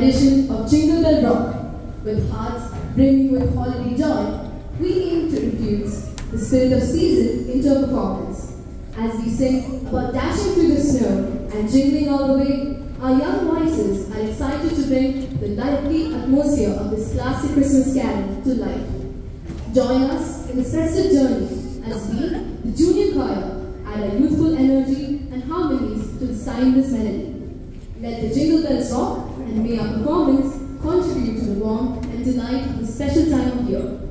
Edition of Jingle Bell Rock, with hearts brimming with holiday joy, we aim to infuse the spirit of season into a performance. As we sing about dashing through the snow and jingling all the way, our young voices are excited to bring the lively atmosphere of this classic Christmas carol to life. Join us in this festive journey as we, the junior choir, add our youthful energy and harmonies to this timeless melody. Let the jingle bells rock, and may our performance contribute to the warmth and delight of this special time of year.